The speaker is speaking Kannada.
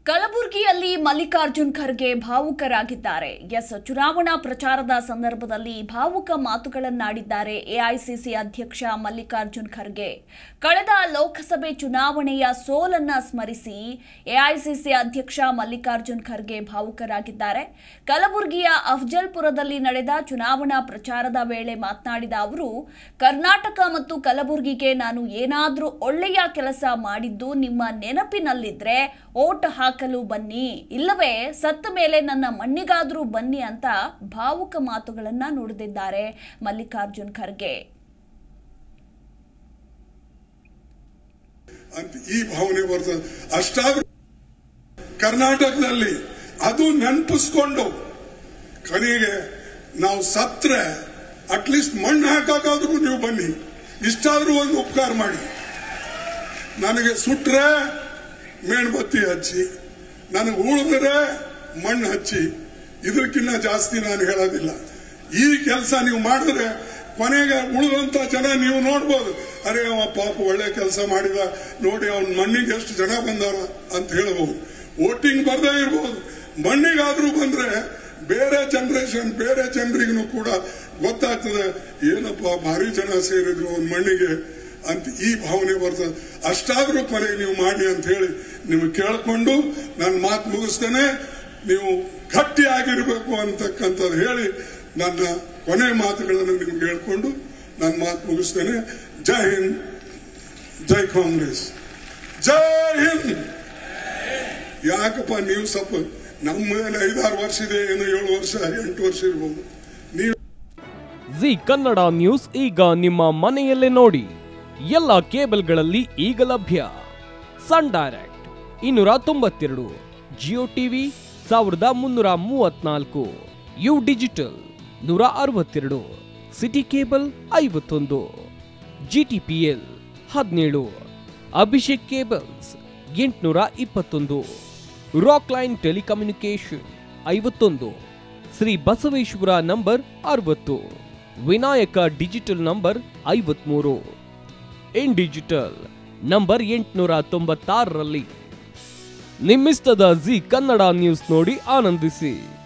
ಕಲಬುರಗಿಯಲ್ಲಿ ಮಲ್ಲಿಕಾರ್ಜುನ್ ಖರ್ಗೆ ಭಾವುಕರಾಗಿದ್ದಾರೆ. ಚುನಾವಣಾ ಪ್ರಚಾರದ ಸಂದರ್ಭದಲ್ಲಿ ಭಾವುಕ ಮಾತುಗಳನ್ನಾಡಿದ್ದಾರೆ ಎಐಸಿಸಿ ಅಧ್ಯಕ್ಷ ಮಲ್ಲಿಕಾರ್ಜುನ್ ಖರ್ಗೆ. ಕಳೆದ ಲೋಕಸಭೆ ಚುನಾವಣೆಯ ಸೋಲನ್ನ ಸ್ಮರಿಸಿ ಎಐಸಿಸಿ ಅಧ್ಯಕ್ಷ ಮಲ್ಲಿಕಾರ್ಜುನ್ ಖರ್ಗೆ ಭಾವುಕರಾಗಿದ್ದಾರೆ. ಕಲಬುರಗಿಯ ಅಫಜಲ್ಪುರದಲ್ಲಿ ನಡೆದ ಚುನಾವಣಾ ಪ್ರಚಾರದ ವೇಳೆ ಮಾತನಾಡಿದ ಅವರು, ಕರ್ನಾಟಕ ಮತ್ತು ಕಲಬುರಗಿಗೆ ನಾನು ಏನಾದರೂ ಒಳ್ಳೆಯ ಕೆಲಸ ಮಾಡಿದ್ದು ನಿಮ್ಮ ನೆನಪಿನಲ್ಲಿದ್ರೆ ಓಟ್ ಹಾಕಲು ಬನ್ನಿ, ಇಲ್ಲವೇ ಸತ್ತ ಮೇಲೆ ನನ್ನ ಮಣ್ಣಿಗಾದರೂ ಬನ್ನಿ ಅಂತ ಭಾವುಕ ಮಾತುಗಳನ್ನ ನುಡಿದಿದ್ದಾರೆ ಮಲ್ಲಿಕಾರ್ಜುನ್ ಖರ್ಗೆ. ಈ ಭಾವನೆ ಬರ್ತದೆ. ಅಷ್ಟಾದ್ರೂ ಕರ್ನಾಟಕದಲ್ಲಿ ಅದು ನೆನಪಿಸ್ಕೊಂಡು ಕೊನೆಗೆ ನಾವು ಸತ್ರೆ ಅಟ್ಲೀಸ್ಟ್ ಮಣ್ಣು ಹಾಕಾದ್ರೂ ನೀವು ಬನ್ನಿ, ಇಷ್ಟಾದ್ರೂ ಒಂದು ಉಪಕಾರ ಮಾಡಿ. ನನಗೆ ಸುಟ್ರೆ ಮೇಣಬತ್ತಿ ಹಚ್ಚಿ, ನನಗೆ ಉಳಿದ್ರೆ ಮಣ್ಣು ಹಚ್ಚಿ, ಇದಕ್ಕಿಂತ ಜಾಸ್ತಿ ನಾನು ಹೇಳೋದಿಲ್ಲ. ಈ ಕೆಲಸ ನೀವು ಮಾಡಿದ್ರೆ ಕೊನೆಗೆ ಉಳಿದಂತ ಜನ ನೀವು ನೋಡ್ಬೋದು, ಅರೆ ಅವ ಪಾಪ ಒಳ್ಳೆ ಕೆಲಸ ಮಾಡಿದ ನೋಡಿ, ಅವನ ಮಣ್ಣಿಗೆ ಎಷ್ಟು ಜನ ಬಂದಾರ ಅಂತ ಹೇಳಬಹುದು. ವೋಟಿಂಗ್ ಬರ್ದೇ ಇರ್ಬೋದು, ಮಣ್ಣಿಗಾದ್ರೂ ಬಂದ್ರೆ ಬೇರೆ ಜನರೇಷನ್ ಬೇರೆ ಜನರಿಗೂ ಕೂಡ ಗೊತ್ತಾಗ್ತದೆ, ಏನಪ್ಪ ಭಾರಿ ಜನ ಸೇರಿದ್ರು ಅವನ ಮಣ್ಣಿಗೆ ಅಂತ ಈ ಭಾವನೆ ಬರ್ತದೆ. ಅಷ್ಟಾದ್ರೂ ಕೊನೆಗೆ ನೀವು ಮಾಡಿ ಅಂತ ಹೇಳಿ ನಿಮಗೆ ಕೇಳಿಕೊಂಡು ನನ್ನ ಮಾತು ಮುಗಿಸ್ತೇನೆ. ನೀವು ಗಟ್ಟಿಯಾಗಿರ್ಬೇಕು ಅಂತಕ್ಕಂಥದ್ದು ಹೇಳಿ ನನ್ನ ಕೊನೆ ಮಾತುಗಳನ್ನು ನಿಮ್ಗೆ ಹೇಳ್ಕೊಂಡು ನನ್ನ ಮಾತು ಮುಗಿಸ್ತೇನೆ. ಜೈ ಹಿಂದ್, ಜೈ ಕಾಂಗ್ರೆಸ್, ಜೈ ಹಿಂದ್. ಯಾಕಪ್ಪ ನೀವು ಸ್ವಲ್ಪ ನಮ್ಮ ಮೇಲೆ 5-6 ವರ್ಷ ಇದೆ, ಏನು 7 ವರ್ಷ 8 ವರ್ಷ ಇರ್ಬೋದು. ನೀವು ಜಿ ಕನ್ನಡ ನ್ಯೂಸ್ ಈಗ ನಿಮ್ಮ ಮನೆಯಲ್ಲೇ ನೋಡಿ. ಎಲ್ಲ ಕೇಬಲ್ಗಳಲ್ಲಿ ಈಗ ಲಭ್ಯ. Sun Direct 292, Jio TV 1334, U digital 162, city cable 51, GTPL 17, Abhishek cables 821, rock line telecommunication 51, Shri Basaveshwara number 60, Vinayaka digital number 53, in digital number 896ರಲ್ಲಿ. ನಿಮ್ಮಿಸ್ತದ ಜಿ ಕನ್ನಡ ನ್ಯೂಸ್ ನೋಡಿ ಆನಂದಿಸಿ.